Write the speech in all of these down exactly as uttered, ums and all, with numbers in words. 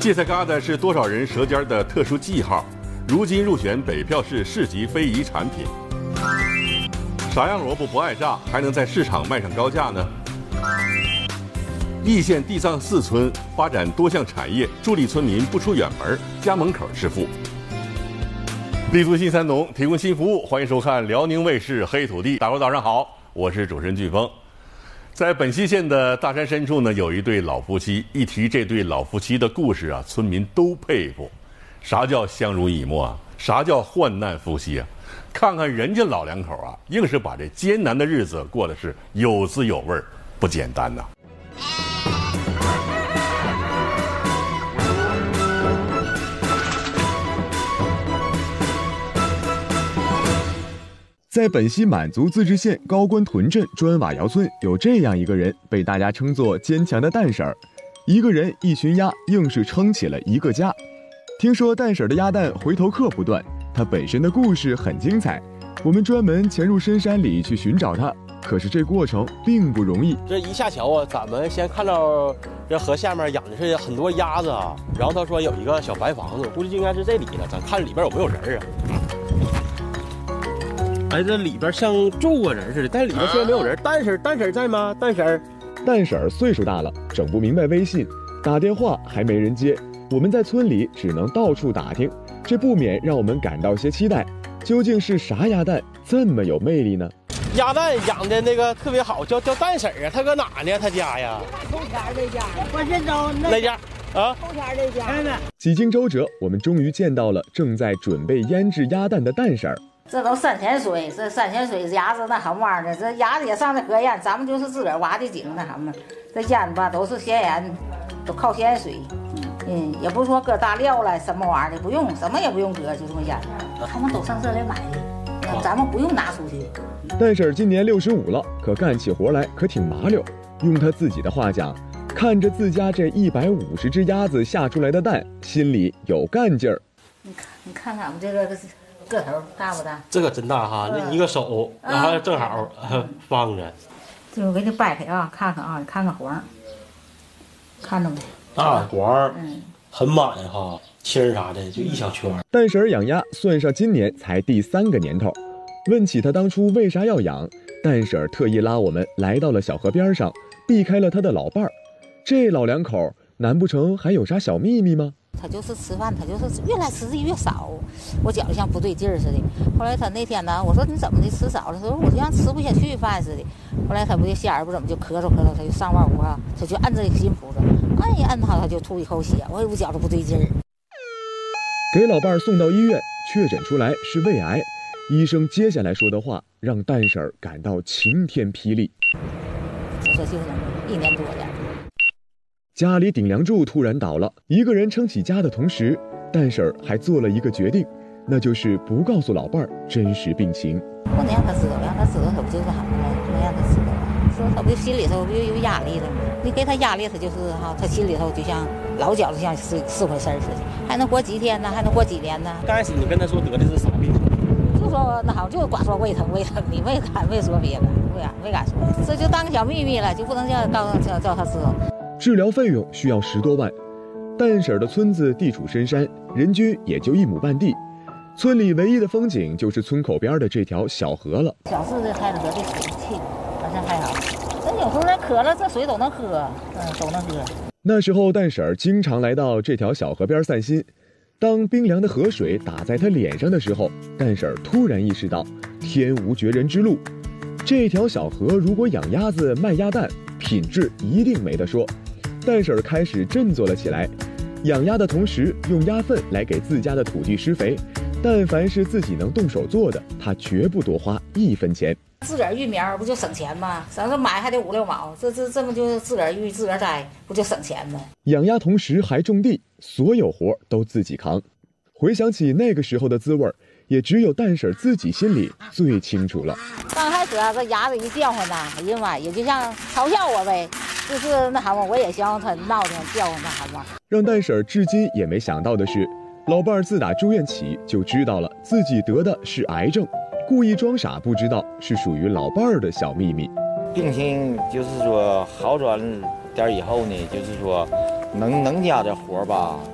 芥菜疙瘩是多少人舌尖的特殊记号，如今入选北票市市级非遗产品。啥样萝卜不爱炸，还能在市场卖上高价呢？易县地藏寺村发展多项产业，助力村民不出远门，家门口致富。立足新三农，提供新服务，欢迎收看辽宁卫视《黑土地》。大伙早上好，我是主持人飓风。在本溪县的大山深处呢，有一对老夫妻。一提这对老夫妻的故事啊，村民都佩服。啥叫相濡以沫啊？啥叫患难夫妻啊？看看人家老两口啊，硬是把这艰难的日子过得是有滋有味，不简单呐、啊。 在本溪满族自治县高官屯镇砖瓦窑村，有这样一个人，被大家称作坚强的蛋婶儿。一个人一群鸭，硬是撑起了一个家。听说蛋婶儿的鸭蛋回头客不断，她本身的故事很精彩。我们专门潜入深山里去寻找她，可是这过程并不容易。 这一下桥啊，咱们先看到这河下面养的是很多鸭子啊，然后他说有一个小白房子，估计应该是这里了，咱看里边有没有人啊。哎，这里边像住过人似的，但里边虽然没有人。蛋婶，蛋婶在吗？蛋婶， 蛋婶儿岁数大了，整不明白微信，打电话还没人接。我们在村里只能到处打听，这不免让我们感到些期待。究竟是啥鸭蛋这么有魅力呢？ 鸭蛋养的那个特别好，叫叫蛋婶啊，他搁哪呢？他家呀？ 后天那家，关山州那家啊？ 后天那家。 几经周折，我们终于见到了正在准备腌制鸭蛋的蛋婶儿。 这都三千水，这三千水鸭子那很玩的，这鸭子也上那河腌，咱们就是自个儿挖的井那什么，这腌吧都是咸盐，都靠咸水，嗯，也不是说搁大料了什么玩意儿的，不用，什么也不用搁，就这么腌。他们都上这来买的，咱们不用拿出去。 蛋婶今年六十五了，可干起活来可挺麻溜。用她自己的话讲，看着自家这一百五十只鸭子下出来的蛋，心里有干劲儿。 你看，你看俺们这个个头大不大？ 这个真大哈，那一个手，然后正好放着。 这我给你掰开啊，看看啊，你看看黄，看着没？ 大黄，嗯，很满哈，青啥的就一小圈。 蛋婶养鸭算上今年才第三个年头。问起他当初为啥要养，蛋婶特意拉我们来到了小河边上，避开了他的老伴儿。这老两口难不成还有啥小秘密吗？ 他就是吃饭，他就是越来吃的越少，我觉得像不对劲儿似的。后来他那天呢，我说你怎么的吃少了？他说我就像吃不下去饭似的。后来他不就心眼不怎么就咳嗽咳嗽，他就上外屋啊，他就按这个心脯子，按一按他，他就吐一口血，我也不觉得不对劲儿。 给老伴儿送到医院，确诊出来是胃癌。医生接下来说的话让蛋婶感到晴天霹雳。 这就是一年多了。 家里顶梁柱突然倒了，一个人撑起家的同时，蛋婶还做了一个决定，那就是不告诉老伴儿真实病情。 不能让他知道，让他知道他不就是好了，不能让他知道啊，说他不心里头不就有压力了吗？你给他压力，他就是哈，他心里头就像老觉得像是是回事似的，还能活几天呢？还能活几年呢？ 刚开始你跟他说得的是啥病？ 就说那好，就是光说胃疼胃疼，你没敢没说别的，没敢没敢说，这就当个小秘密了，就不能叫告叫叫他知道。 治疗费用需要十多万，蛋婶的村子地处深山，人均也就一亩半地，村里唯一的风景就是村口边的这条小河了。 小市的开了河的水气好像还好，那有时候人渴了，这水都能喝，嗯，都能喝。 那时候蛋婶经常来到这条小河边散心，当冰凉的河水打在她脸上的时候，蛋婶突然意识到天无绝人之路，这条小河如果养鸭子卖鸭蛋，品质一定没得说。蛋婶开始振作了起来，养鸭的同时用鸭粪来给自家的土地施肥，但凡是自己能动手做的，她绝不多花一分钱。 自个儿育苗不就省钱吗？咱这买还得五六毛，这这这么就自个儿育自个儿栽，不就省钱吗？ 养鸭同时还种地，所有活都自己扛。回想起那个时候的滋味，也只有蛋婶自己心里最清楚了。 刚开始啊，这鸭子一叫唤呐，哎呀妈，也就像嘲笑我呗，就是那什么，我也想他闹腾叫唤那什么。 让蛋婶至今也没想到的是，老伴儿自打住院起就知道了自己得的是癌症，故意装傻不知道是属于老伴儿的小秘密。 病情就是说好转点以后呢，就是说能能家的活吧，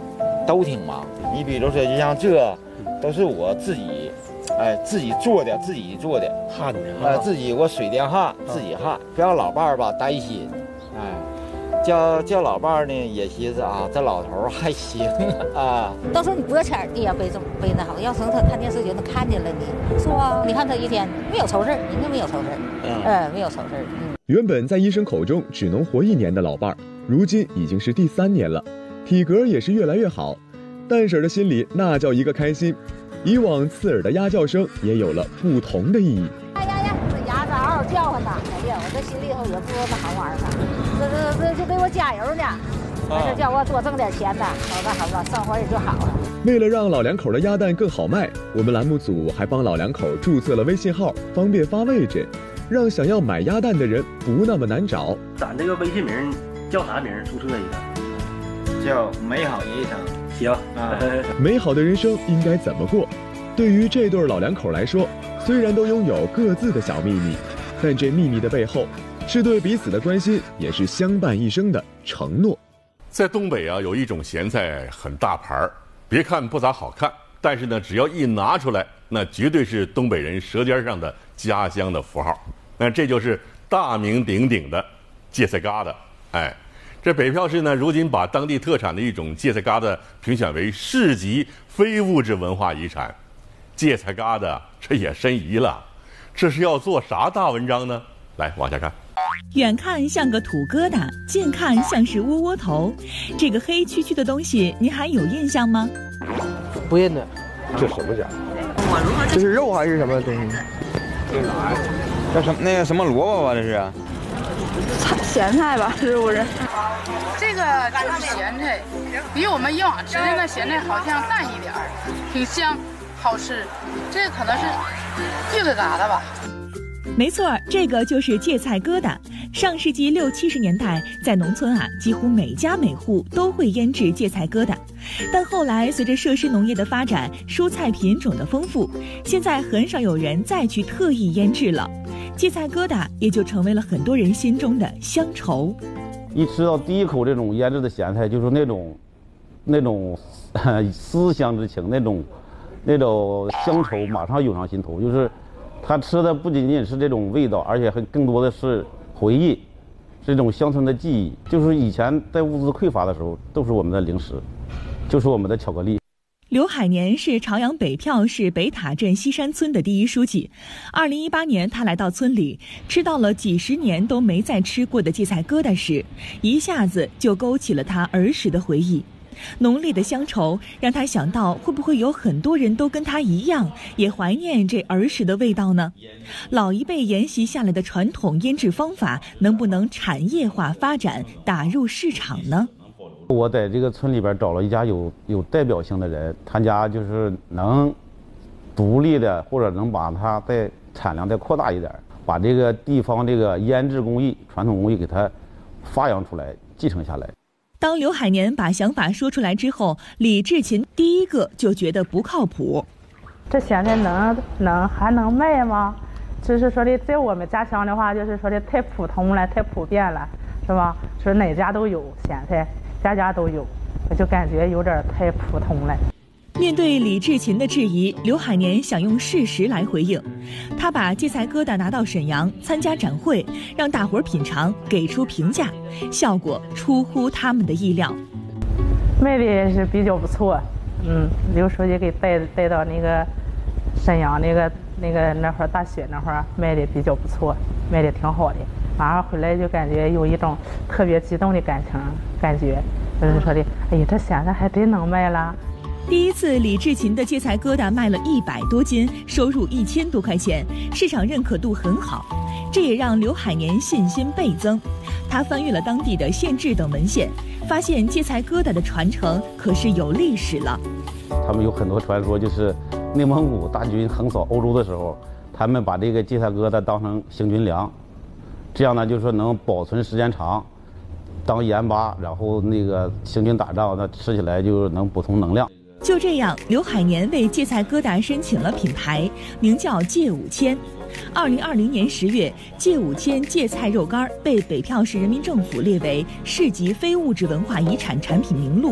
都挺忙。你比如说，就像这，都是我自己，哎，自己做的，自己做的， 焊的， 呃，自己我水电焊，自己焊，不让老伴儿吧担心，哎。叫叫老伴儿呢，也寻思啊，这老头儿还行啊。 到时候你脖前地呀背这么背那好，要是他看电视就能看见了你，是吧？你看他一天没有愁事儿，人家没有愁事儿，嗯，呃，没有愁事儿。嗯。 原本在医生口中只能活一年的老伴儿，如今已经是第三年了，体格也是越来越好。蛋婶的心里那叫一个开心，以往刺耳的鸭叫声也有了不同的意义。 哎呀呀，这鸭子嗷嗷叫唤呐！哎呀，我这心里头也不知道那好玩意儿呢。这这这就给我加油呢，还是叫我多挣点钱呢，好吧好吧，生活也就好了。 为了让老两口的鸭蛋更好卖，我们栏目组还帮老两口注册了微信号，方便发位置，让想要买鸭蛋的人不那么难找。 咱这个微信名叫啥名？注册一个， 叫美好人生。 行啊，美好的人生应该怎么过？对于这对老两口来说，虽然都拥有各自的小秘密，但这秘密的背后是对彼此的关心，也是相伴一生的承诺。 在东北啊，有一种咸菜很大盘儿，别看不咋好看，但是呢，只要一拿出来，那绝对是东北人舌尖上的家乡的符号。那这就是大名鼎鼎的芥菜疙瘩。哎，这北票市呢，如今把当地特产的一种芥菜疙瘩评选为市级非物质文化遗产。芥菜疙瘩这也申遗了，这是要做啥大文章呢？来，往下看。 远看像个土疙瘩，近看像是窝窝头。这个黑黢黢的东西，您还有印象吗？ 不认得， 这什么家？这是肉还是什么东西？ 这啥呀？这什么那个什么萝卜吧？这是？ 咸菜吧？是不是？ 这个就是咸菜，比我们以往吃的那咸菜好像淡一点儿，挺香，好吃。这个可能是芥菜疙瘩吧。 没错，这个就是芥菜疙瘩。上世纪六七十年代，在农村啊，几乎每家每户都会腌制芥菜疙瘩。但后来随着设施农业的发展，蔬菜品种的丰富，现在很少有人再去特意腌制了。芥菜疙瘩也就成为了很多人心中的乡愁。 一吃到第一口这种腌制的咸菜，就是那种那种思乡之情，那种那种乡愁马上涌上心头。就是他吃的不仅仅是这种味道，而且还更多的是回忆，是这种乡村的记忆。就是以前在物资匮乏的时候，都是我们的零食，就是我们的巧克力。 刘海年是朝阳北票市北塔镇西山村的第一书记。二零一八年，他来到村里，吃到了几十年都没再吃过的芥菜疙瘩时，一下子就勾起了他儿时的回忆。浓烈的乡愁让他想到，会不会有很多人都跟他一样，也怀念这儿时的味道呢？老一辈沿袭下来的传统腌制方法，能不能产业化发展，打入市场呢？ 我在这个村里边找了一家有有代表性的人，他家就是能独立的，或者能把它再产量再扩大一点，把这个地方这个腌制工艺、传统工艺给它发扬出来、继承下来。 当刘海年把想法说出来之后，李志勤第一个就觉得不靠谱。 这咸菜能能还能卖吗？就是说的，在我们家乡的话，就是说的太普通了，太普遍了，是吧？说哪家都有咸菜。家家都有，我就感觉有点太普通了。 面对李志勤的质疑，刘海年想用事实来回应。他把芥菜疙瘩拿到沈阳参加展会，让大伙儿品尝，给出评价，效果出乎他们的意料。 卖的也是比较不错，嗯，刘书记给带带到那个沈阳那个那个那会儿大学那会儿卖的比较不错，卖的挺好的。马上回来就感觉有一种特别激动的感情，感觉就是说的，哎呀，这咸菜还真能卖了。 第一次李志勤的芥菜疙瘩卖了一百多斤，收入一千多块钱，市场认可度很好，这也让刘海年信心倍增。他翻阅了当地的县志等文献，发现芥菜疙瘩的传承可是有历史了。 他们有很多传说，就是内蒙古大军横扫欧洲的时候，他们把这个芥菜疙瘩当成行军粮。这样呢，就是说能保存时间长，当盐巴，然后那个行军打仗，那吃起来就能补充能量。 就这样，刘海年为芥菜疙瘩申请了品牌，名叫芥五千。二零二零年十月，芥五千芥菜肉干被北票市人民政府列为市级非物质文化遗产产品名录。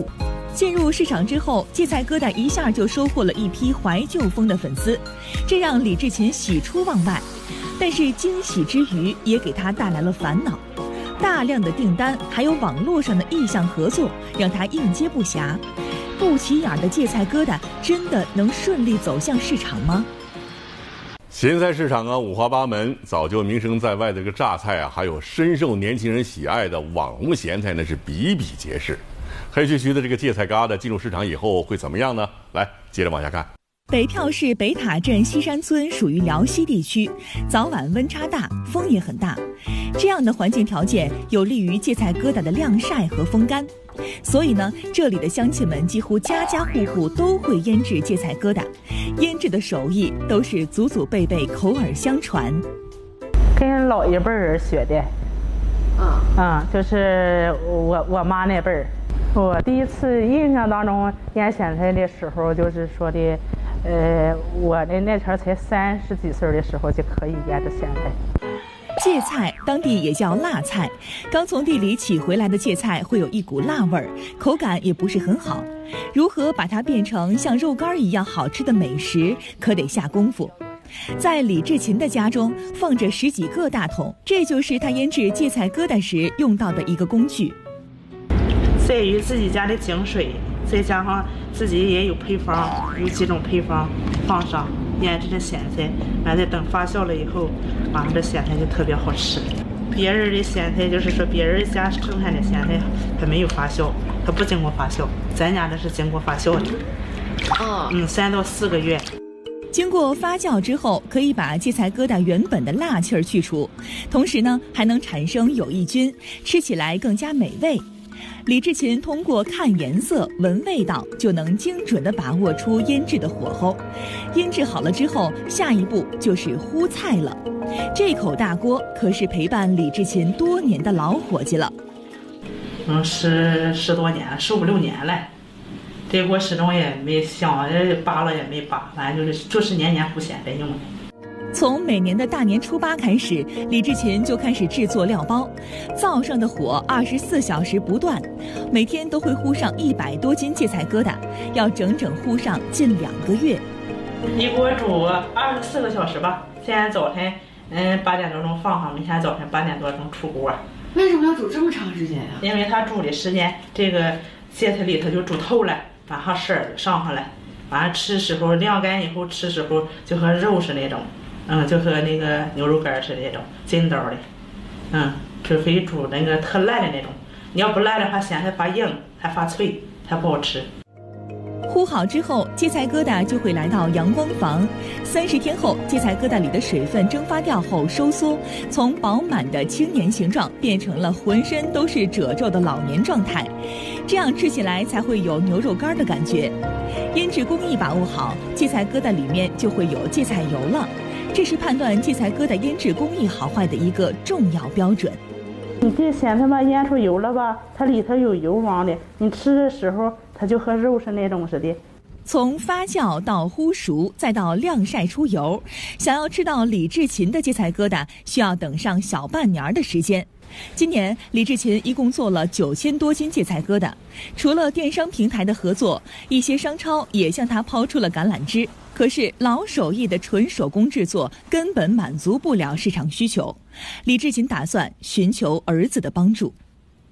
进入市场之后，芥菜疙瘩一下就收获了一批怀旧风的粉丝，这让李志勤喜出望外。但是惊喜之余，也给他带来了烦恼。大量的订单，还有网络上的意向合作，让他应接不暇。不起眼的芥菜疙瘩真的能顺利走向市场吗？ 咸菜市场啊，五花八门，早就名声在外的这个榨菜啊，还有深受年轻人喜爱的网红咸菜，那是比比皆是。黑黢黢的这个芥菜疙瘩进入市场以后会怎么样呢？来，接着往下看。 北票市北塔镇西山村属于辽西地区，早晚温差大，风也很大，这样的环境条件有利于芥菜疙瘩的晾晒和风干。所以呢，这里的乡亲们几乎家家户户都会腌制芥菜疙瘩，腌制的手艺都是祖祖辈辈口耳相传。 跟老一辈人学的， 嗯嗯，就是我我妈那辈儿。我第一次印象当中腌咸菜的时候，就是说的，呃，我的那前才三十几岁的时候就可以腌制咸菜。 芥菜当地也叫辣菜，刚从地里取回来的芥菜会有一股辣味儿，口感也不是很好。如何把它变成像肉干一样好吃的美食，可得下功夫。在李志勤的家中放着十几个大桶，这就是他腌制芥菜疙瘩时用到的一个工具。 在于自己家的井水，再加上自己也有配方，有几种配方放上腌制的咸菜，完了等发酵了以后，完了这咸菜就特别好吃。别人的咸菜就是说别人家生产的咸菜它没有发酵，它不经过发酵，咱家这是经过发酵的。 哦， 嗯，三到四个月。 经过发酵之后，可以把芥菜疙瘩原本的辣气儿去除，同时呢还能产生有益菌，吃起来更加美味。李志勤通过看颜色、闻味道，就能精准地把握出腌制的火候。腌制好了之后，下一步就是烀菜了。这口大锅可是陪伴李志勤多年的老伙计了。 嗯，十十多年了，十五六年了。这锅始终也没想扒了也没扒，反正就是就是年年烀咸菜用的。 从每年的大年初八开始，李志勤就开始制作料包，灶上的火二十四小时不断，每天都会烀上一百多斤芥菜疙瘩，要整整烀上近两个月。 一锅煮二十四个小时吧，现在早晨嗯八点多钟放上，明天早晨八点多钟出锅。 为什么要煮这么长时间呀？ 因为它煮的时间，这个芥菜里头就煮透了，完后色儿就上上来，完了吃时候晾干以后吃时候就和肉似那种。嗯，就和那个牛肉干似的那种筋道的，嗯，除非煮那个特烂的那种，你要不烂的话，咸菜发硬，还发脆，还不好吃。 烀好之后，芥菜疙瘩就会来到阳光房，三十天后，芥菜疙瘩里的水分蒸发掉后收缩，从饱满的青年形状变成了浑身都是褶皱的老年状态，这样吃起来才会有牛肉干的感觉。腌制工艺把握好，芥菜疙瘩里面就会有芥菜油了。这是判断芥菜疙瘩腌制工艺好坏的一个重要标准。 你这咸菜吧腌出油了吧，它里头有油汪的，你吃的时候它就和肉是那种似的。 从发酵到烀熟，再到晾晒出油，想要吃到李志勤的芥菜疙瘩，需要等上小半年的时间。今年李志勤一共做了九千多斤芥菜疙瘩，除了电商平台的合作，一些商超也向他抛出了橄榄枝。可是老手艺的纯手工制作根本满足不了市场需求，李志勤打算寻求儿子的帮助。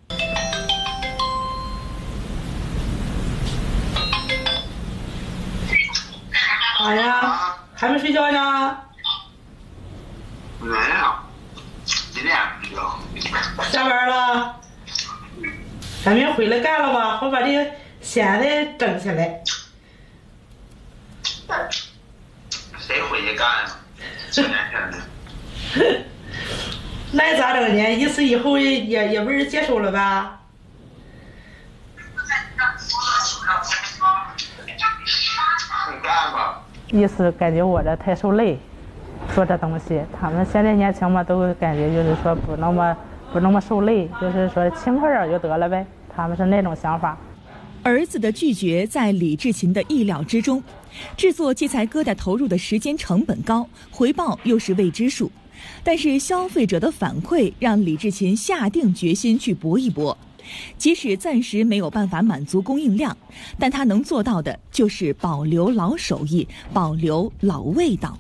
咋呀？还没睡觉呢？ 没有，几点睡觉？ 下班了？还没回来干了吧？我把这个咸菜整起来。 谁回去干呀？这件事呢？ 那咋整呢？意思以后也也不是接手了吧？ 你干吧。 意思感觉我这太受累，做这东西，他们现在年轻嘛，都感觉就是说不那么不那么受累，就是说轻快点就得了呗，他们是那种想法。 儿子的拒绝在李志勤的意料之中，制作芥菜疙瘩投入的时间成本高，回报又是未知数。但是消费者的反馈让李志勤下定决心去搏一搏。 即使暂时没有办法满足供应量，但他能做到的就是保留老手艺，保留老味道。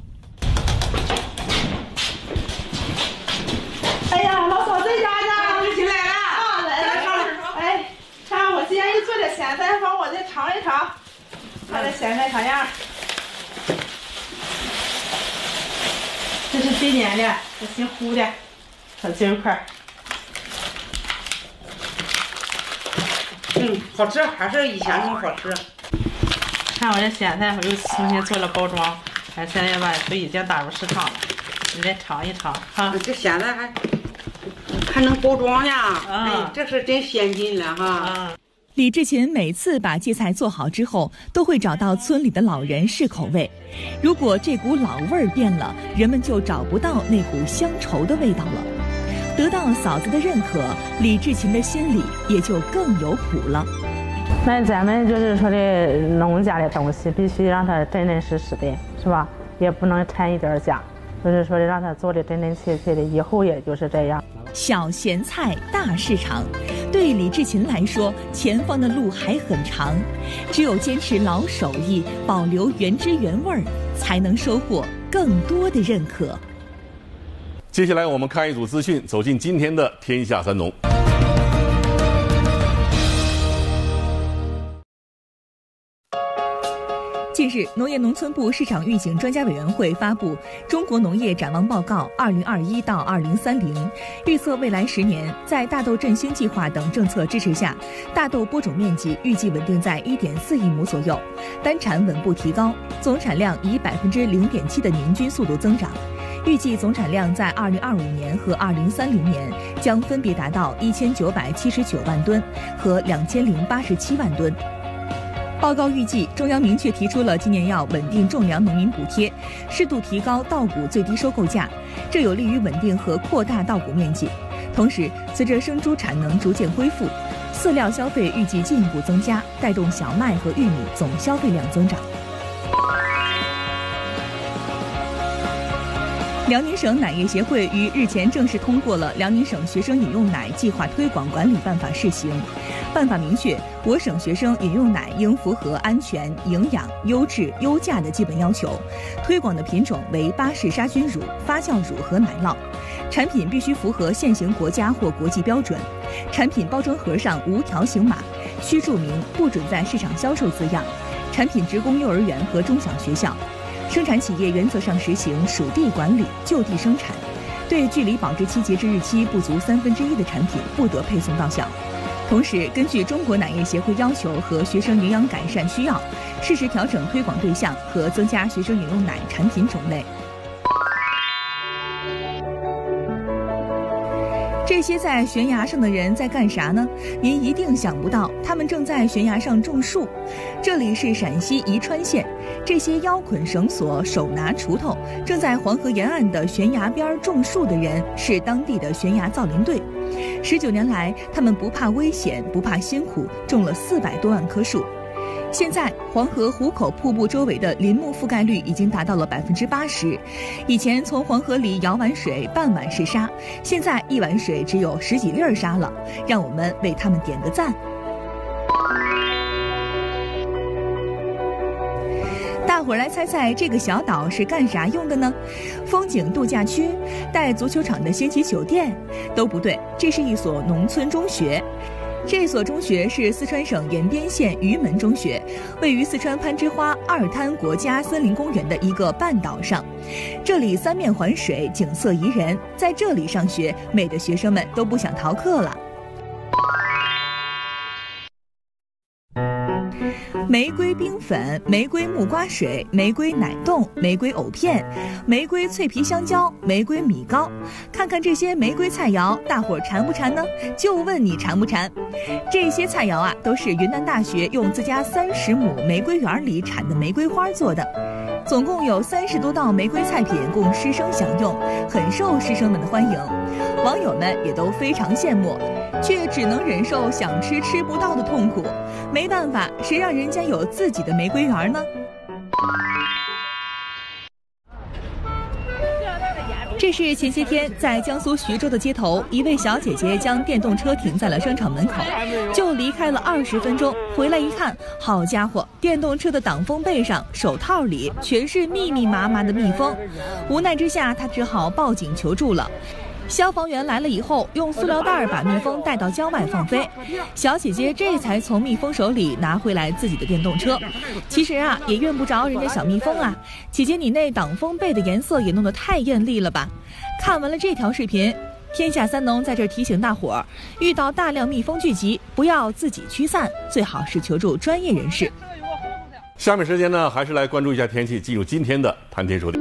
哎呀，老嫂在家呢，你来了啊，来了上来。哎，看我今天又做点咸菜，帮我再尝一尝，看这咸菜啥样。这是今年的，这新烀的小鸡肉块。嗯，好吃，还是以前那么好吃。看我这咸菜，我又重新做了包装，还现在吧都已经打入市场了。你再尝一尝哈。这咸菜还还能包装呢，啊、哎，这是真先进了哈。啊李志勤每次把芥菜做好之后，都会找到村里的老人试口味。如果这股老味儿变了，人们就找不到那股乡愁的味道了。得到嫂子的认可，李志勤的心里也就更有谱了。 那咱们就是说的农家的东西，必须让它真真实实的，是吧？也不能掺一点假，就是说的让它做的真真切切的，以后也就是这样。 小咸菜大市场，对李志勤来说，前方的路还很长。只有坚持老手艺，保留原汁原味儿，才能收获更多的认可。 接下来我们看一组资讯，走进今天的《天下三农》。 近日，农业农村部市场预警专家委员会发布《中国农业展望报告（二零二一到二零三零）》，预测未来十年，在大豆振兴计划等政策支持下，大豆播种面积预计稳定在 一点四亿亩左右，单产稳步提高，总产量以百分之零点七的年均速度增长。预计总产量在二零二五年和二零三零年将分别达到一千九百七十九万吨和两千零八十七万吨。报告预计，中央明确提出了今年要稳定种粮农民补贴，适度提高稻谷最低收购价，这有利于稳定和扩大稻谷面积。同时，随着生猪产能逐渐恢复，饲料消费预计进一步增加，带动小麦和玉米总消费量增长。辽宁省奶业协会于日前正式通过了《辽宁省学生饮用奶计划推广管理办法》试行。办法明确，我省学生饮用奶应符合安全、营养、优质、优价的基本要求，推广的品种为巴氏杀菌乳、发酵乳和奶酪，产品必须符合现行国家或国际标准，产品包装盒上无条形码，需注明不准在市场销售字样，产品直供幼儿园和中小学校。生产企业原则上实行属地管理、就地生产，对距离保质期截止日期不足三分之一的产品不得配送到校。同时，根据中国奶业协会要求和学生营养改善需要，适时调整推广对象和增加学生饮用奶产品种类。这些在悬崖上的人在干啥呢？您一定想不到，他们正在悬崖上种树。这里是陕西宜川县，这些腰捆绳索、手拿锄头，正在黄河沿岸的悬崖边种树的人，是当地的悬崖造林队。十九年来，他们不怕危险，不怕辛苦，种了四百多万棵树。现在，黄河壶口瀑布周围的林木覆盖率已经达到了百分之八十。以前从黄河里舀碗水，半碗是沙，现在一碗水只有十几粒儿沙了。让我们为他们点个赞。大伙儿来猜猜，这个小岛是干啥用的呢？风景度假区、带足球场的星级酒店？都不对，这是一所农村中学。这所中学是四川省延边县榆门中学，位于四川攀枝花二滩国家森林公园的一个半岛上。这里三面环水，景色宜人，在这里上学，美的学生们都不想逃课了。玫瑰冰粉、玫瑰木瓜水、玫瑰奶冻、玫瑰藕片、玫瑰脆皮香蕉、玫瑰米糕，看看这些玫瑰菜肴，大伙儿馋不馋呢？就问你馋不馋？这些菜肴啊，都是云南大学用自家三十亩玫瑰园里产的玫瑰花做的。总共有三十多道玫瑰菜品供师生享用，很受师生们的欢迎。网友们也都非常羡慕，却只能忍受想吃吃不到的痛苦。没办法，谁让人家有自己的玫瑰园呢？ 这是前些天在江苏徐州的街头，一位小姐姐将电动车停在了商场门口，就离开了二十分钟。回来一看，好家伙，电动车的挡风背上、手套里全是密密麻麻的蜜蜂。无奈之下，她只好报警求助了。消防员来了以后，用塑料袋把蜜蜂带到郊外放飞，小姐姐这才从蜜蜂手里拿回来自己的电动车。其实啊，也怨不着人家小蜜蜂啊，姐姐你那挡风被的颜色也弄得太艳丽了吧。看完了这条视频，天下三农在这儿提醒大伙儿，遇到大量蜜蜂聚集，不要自己驱散，最好是求助专业人士。 下面时间呢，还是来关注一下天气，进入今天的谈天说地。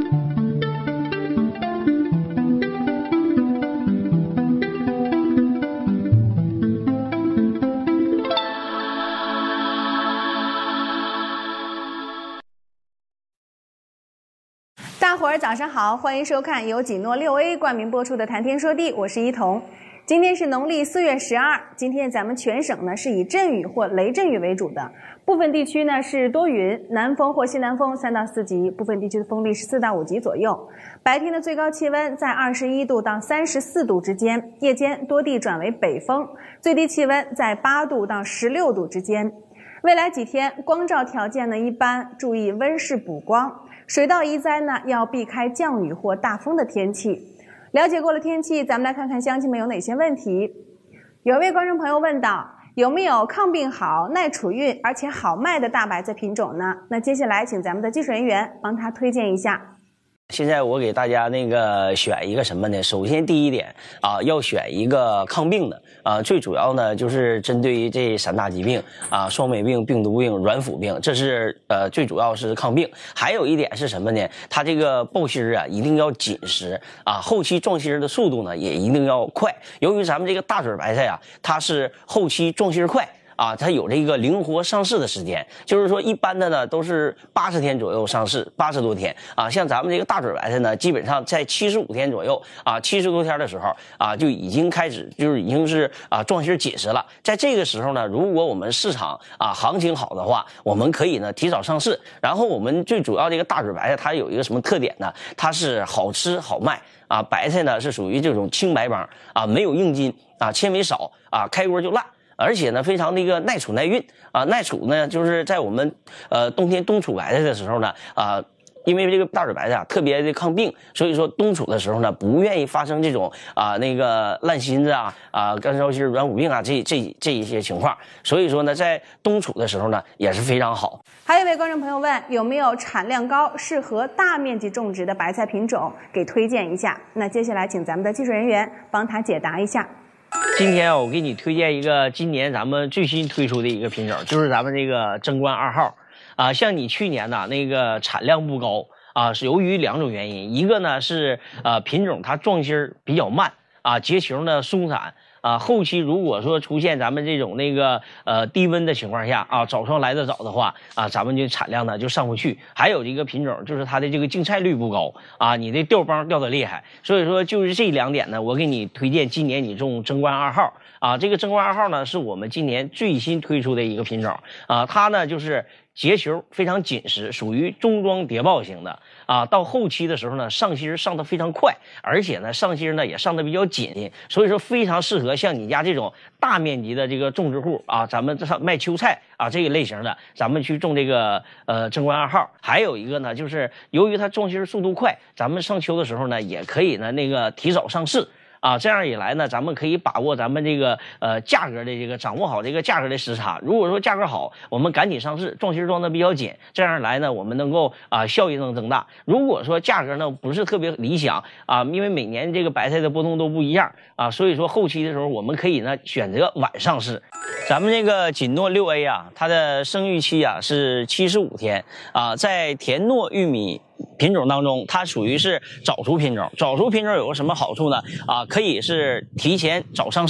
大伙儿早上好，欢迎收看由锦诺六 A 冠名播出的《谈天说地》，我是一彤。今天是农历四月十二，今天咱们全省呢是以阵雨或雷阵雨为主的，部分地区呢是多云，南风或西南风三到四级，部分地区的风力是四到五级左右。白天的最高气温在二十一度到三十四度之间，夜间多地转为北风，最低气温在八度到十六度之间。未来几天光照条件呢一般，注意温室补光。水稻移栽呢，要避开降雨或大风的天气。了解过了天气，咱们来看看乡亲们有哪些问题。有一位观众朋友问到，有没有抗病好、耐储运而且好卖的大白菜品种呢？那接下来请咱们的技术人员帮他推荐一下。 现在我给大家那个选一个什么呢？首先第一点啊，要选一个抗病的啊，最主要呢就是针对于这三大疾病啊，双霉病、病毒病、软腐病，这是呃最主要是抗病。还有一点是什么呢？它这个爆心啊一定要紧实啊，后期壮心的速度呢也一定要快。由于咱们这个大嘴白菜啊，它是后期壮心快。啊，它有这个灵活上市的时间，就是说一般的呢都是八十天左右上市，八十多天啊。像咱们这个大嘴白菜呢，基本上在七十五天左右啊，七十多天的时候啊，就已经开始就是已经是啊壮心紧实了。在这个时候呢，如果我们市场啊行情好的话，我们可以呢提早上市。然后我们最主要这个大嘴白菜它有一个什么特点呢？它是好吃好卖啊，白菜呢是属于这种轻白帮啊，没有硬筋啊，纤维少啊，开锅就烂。而且呢，非常那个耐储耐运啊，耐储呢，就是在我们呃冬天冬储白菜的时候呢，啊，因为这个大嘴白菜啊特别的抗病，所以说冬储的时候呢，不愿意发生这种啊那个烂心子啊啊干烧心、软腐病啊这这这一些情况，所以说呢，在冬储的时候呢也是非常好。 还有一位观众朋友问，有没有产量高、适合大面积种植的白菜品种，给推荐一下？那接下来请咱们的技术人员帮他解答一下。 今天啊，我给你推荐一个今年咱们最新推出的一个品种，就是咱们这个贞观二号啊。像你去年呢，那个产量不高啊，是由于两种原因，一个呢是呃品种它壮心比较慢啊，结球呢松散。啊，后期如果说出现咱们这种那个呃低温的情况下啊，早霜来得早的话啊，咱们就产量呢就上不去。还有一个品种就是它的这个净菜率不高啊，你的掉帮掉得厉害。所以说就是这两点呢，我给你推荐今年你种贞观二号啊。这个贞观二号呢是我们今年最新推出的一个品种啊，它呢就是结球非常紧实，属于中装谍报型的啊。到后期的时候呢，上心上得非常快，而且呢上心呢也上得比较紧，所以说非常适合像你家这种大面积的这个种植户啊，咱们这卖秋菜啊这一类型的，咱们去种这个呃贞观二号。还有一个呢，就是由于它壮心速度快，咱们上秋的时候呢也可以呢那个提早上市。啊，这样一来呢，咱们可以把握咱们这个呃价格的这个掌握好这个价格的时差。如果说价格好，我们赶紧上市，壮心装的比较紧，这样一来呢，我们能够啊、呃、效益能增大。如果说价格呢不是特别理想啊，因为每年这个白菜的波动都不一样啊，所以说后期的时候我们可以呢选择晚上市。咱们这个锦诺六 A 啊，它的生育期啊是七十五天啊，在田诺玉米品种当中，它属于是早熟品种。早熟品种有个什么好处呢？啊，可以是提前早上市。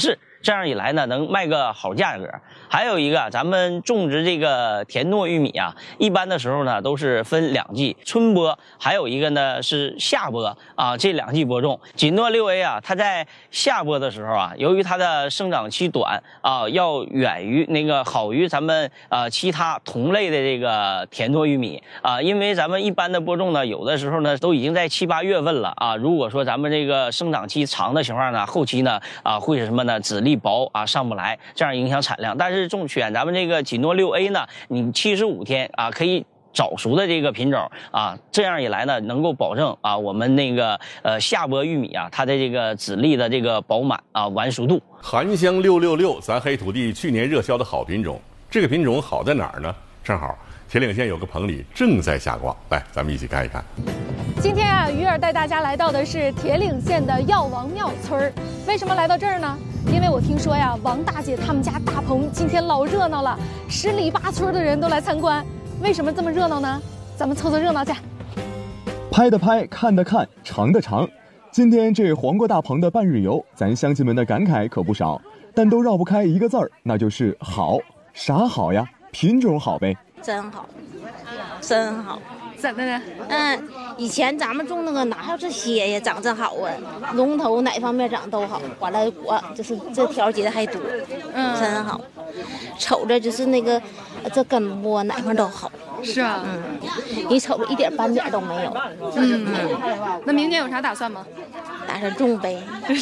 这样一来呢，能卖个好价格。还有一个，咱们种植这个田糯玉米啊，一般的时候呢都是分两季，春播，还有一个呢是夏播啊，这两季播种。锦糯六 A 啊，它在夏播的时候啊，由于它的生长期短啊，要远于那个好于咱们呃其他同类的这个田糯玉米啊，因为咱们一般的播种呢，有的时候呢都已经在七八月份了啊。如果说咱们这个生长期长的情况呢，后期呢啊会是什么呢？籽粒薄啊，上不来，这样影响产量。但是是种选咱们这个锦糯六 A 呢，你七十五天啊可以早熟的这个品种啊，这样一来呢，能够保证啊我们那个呃夏播玉米啊它的这个籽粒的这个饱满啊完熟度。 含香六六六，咱黑土地去年热销的好品种，这个品种好在哪儿呢？正好铁岭县有个棚里正在下瓜，来咱们一起看一看。 今天啊，鱼儿带大家来到的是铁岭县的药王庙村儿。为什么来到这儿呢？因为我听说呀，王大姐他们家大棚今天老热闹了，十里八村的人都来参观。为什么这么热闹呢？咱们凑凑热闹去。 拍的拍，看的看，尝的尝。今天这黄瓜大棚的半日游，咱乡亲们的感慨可不少，但都绕不开一个字儿，那就是好。啥好呀？品种好呗。 真好，真好。 怎的呢？ 嗯，以前咱们种那个哪有这些呀？长这好啊，龙头哪方面长都好，完了果就是这条结的还多，嗯，真好。瞅着就是那个这根部哪块都好， 是啊， 嗯，你瞅着一点斑点都没有， 嗯嗯。那明年有啥打算吗？ 打算种呗，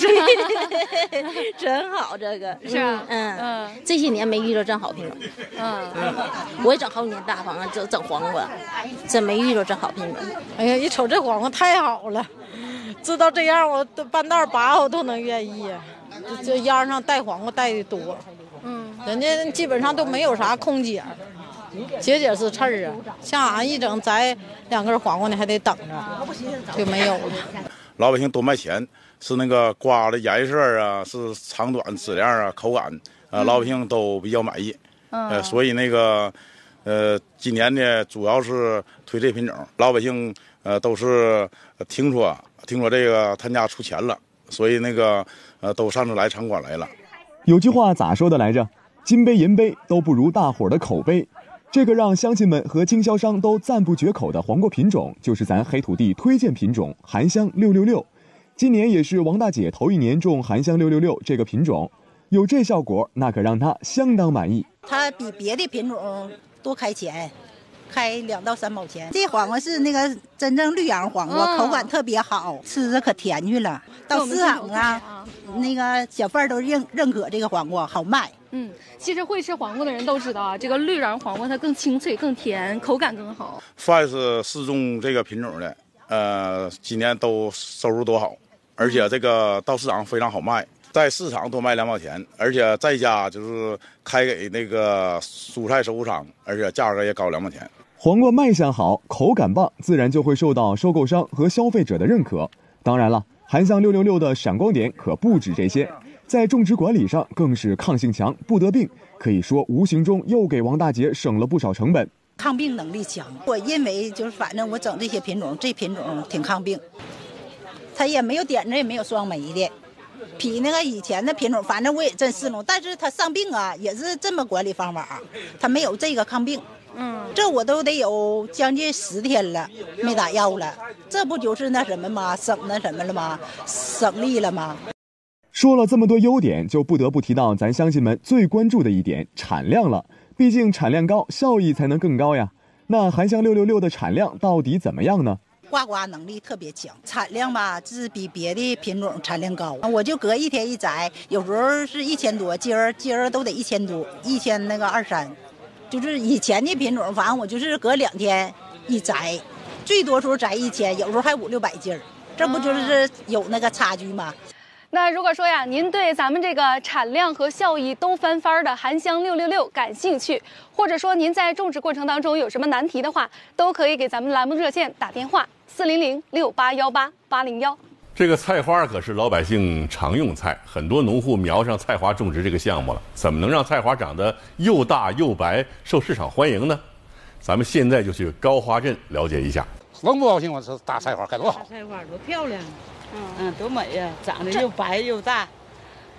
真好这个， 是啊， 嗯嗯，这些年没遇到真好品种，嗯嗯，我也整好几年大棚，整整黄瓜，真没遇到真好品种。 哎呀，一瞅这黄瓜太好了，知道这样我都半道拔我都能愿意呀，这这秧上带黄瓜带的多，嗯，人家基本上都没有啥空姐。节节是刺儿啊，像俺一整摘两根黄瓜呢，还得等着，就没有了。 老百姓多卖钱，是那个瓜的颜色啊，是长短、质量啊、口感，呃，老百姓都比较满意。嗯、呃，所以那个，呃，今年呢，主要是推这品种，老百姓呃都是听说听说这个他家出钱了，所以那个呃都上这来参观来了。 有句话咋说的来着？金杯银杯都不如大伙儿的口碑。这个让乡亲们和经销商都赞不绝口的黄瓜品种，就是咱黑土地推荐品种含香六六六。今年也是王大姐头一年种含香六六六这个品种，有这效果，那可让她相当满意。 它比别的品种多开钱，开两到三毛钱。这黄瓜是那个真正绿秧黄瓜，嗯、口感特别好，吃着可甜去了。到市场啊，那个小贩都认认可这个黄瓜好卖。 嗯，其实会吃黄瓜的人都知道啊，这个绿秧黄瓜它更清脆、更甜，口感更好。 凡是试种这个品种的，呃，今年都收入都好，而且这个到市场非常好卖，在市场多卖两毛钱，而且在家就是开给那个蔬菜收购商，而且价格也高两毛钱。 黄瓜卖相好，口感棒，自然就会受到收购商和消费者的认可。当然了，含香六六六的闪光点可不止这些。在种植管理上更是抗性强，不得病，可以说无形中又给王大姐省了不少成本。 抗病能力强，我认为就是反正我整这些品种，这品种挺抗病，它也没有点子，也没有双霉的，比那个以前的品种，反正我也真试弄，但是它上病啊，也是这么管理方法，它没有这个抗病。嗯，这我都得有将近十天了，没打药了，这不就是那什么吗？省那什么了吗？省力了吗？ 说了这么多优点，就不得不提到咱乡亲们最关注的一点产量了。毕竟产量高，效益才能更高呀。那含香六六六的产量到底怎么样呢？ 挂瓜能力特别强，产量吧，就是比别的品种产量高。我就隔一天一摘，有时候是一千多，今儿今儿都得一千多，一千那个二三。就是以前的品种，反正我就是隔两天一摘，最多时候摘一千，有时候还五六百斤儿，这不就是有那个差距吗？ 那如果说呀，您对咱们这个产量和效益都翻番的含香六六六感兴趣，或者说您在种植过程当中有什么难题的话，都可以给咱们栏目热线打电话四零零六八幺八八零幺。 这个菜花可是老百姓常用菜，很多农户瞄上菜花种植这个项目了，怎么能让菜花长得又大又白，受市场欢迎呢？咱们现在就去高花镇了解一下。 甭不高兴，我说大菜花该多好！ 大菜花多漂亮，嗯嗯，多美呀，长得又白又大，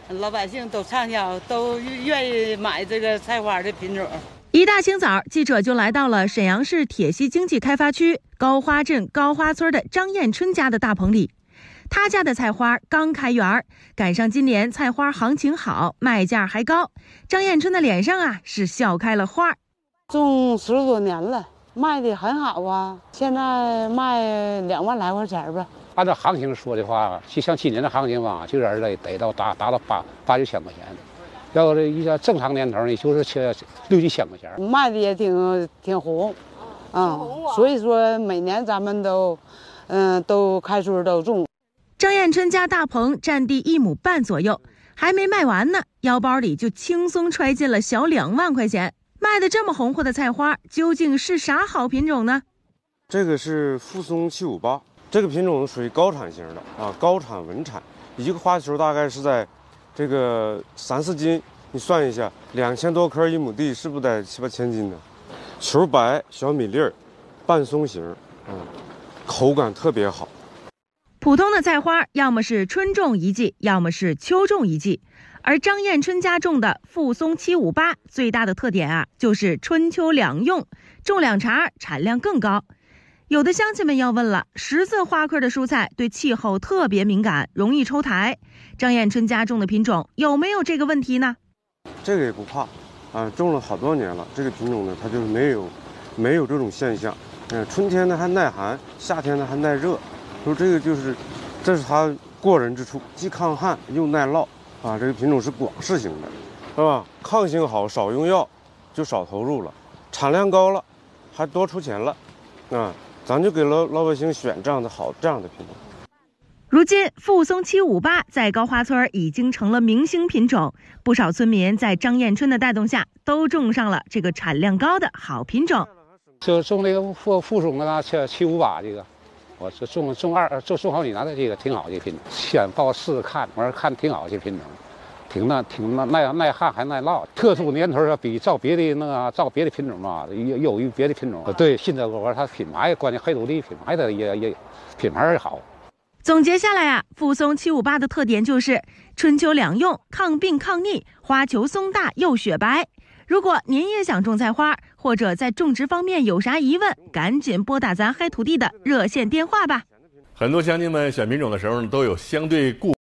老百姓都畅销，都愿意买这个菜花的品种。 一大清早，记者就来到了沈阳市铁西经济开发区高花镇高花村的张艳春家的大棚里。他家的菜花刚开园，赶上今年菜花行情好，卖价还高，张艳春的脸上啊是笑开了花。 种十多年了，卖的很好啊，现在卖两万来块钱吧。 按照行情说的话，就像今年的行情吧，就人得得到达达到八八九千块钱。要是一个正常年头呢，就是切六七千块钱。 卖的也挺挺红，啊、嗯，所以说每年咱们都，嗯，都开春都种。 张艳春家大棚占地一亩半左右，还没卖完呢，腰包里就轻松揣进了小两万块钱。卖的这么红火的菜花，究竟是啥好品种呢？ 这个是富松七五八，这个品种属于高产型的啊，高产稳产，一个花球大概是在。这个三四斤，你算一下，两千多颗一亩地，是不是得七八千斤呢？球白，小米粒儿，半松形，嗯，口感特别好。 普通的菜花，要么是春种一季，要么是秋种一季，而张艳春家种的富松七五八，最大的特点啊，就是春秋两用，种两茬，产量更高。有的乡亲们要问了，十字花科的蔬菜对气候特别敏感，容易抽苔。张艳春家种的品种有没有这个问题呢？ 这个也不怕，啊，种了好多年了，这个品种呢，它就是没有，没有这种现象。嗯，春天呢还耐寒，夏天呢还耐热，说这个就是，这是它过人之处，既抗旱又耐涝。啊，这个品种是广式型的，是吧？抗性好，少用药，就少投入了，产量高了，还多出钱了，啊。咱就给老老百姓选这样的好这样的品种。 如今富松七五八在高花村已经成了明星品种，不少村民在张艳春的带动下都种上了这个产量高的好品种。 就种那个富富松那个七七五八这个，我是种种二种种好几年的这个挺好的品种，先报试看，完看挺好的品种。挺耐挺耐耐旱还耐涝，特殊年头啊，比照别的那个照别的品种啊，优优于别的品种。对，新德国它品牌关键黑土地品牌的也也品牌也好。 总结下来啊，富松七五八的特点就是春秋两用，抗病抗逆，花球松大又雪白。如果您也想种菜花，或者在种植方面有啥疑问，赶紧拨打咱黑土地的热线电话吧。 很多乡亲们选品种的时候呢，都有相对固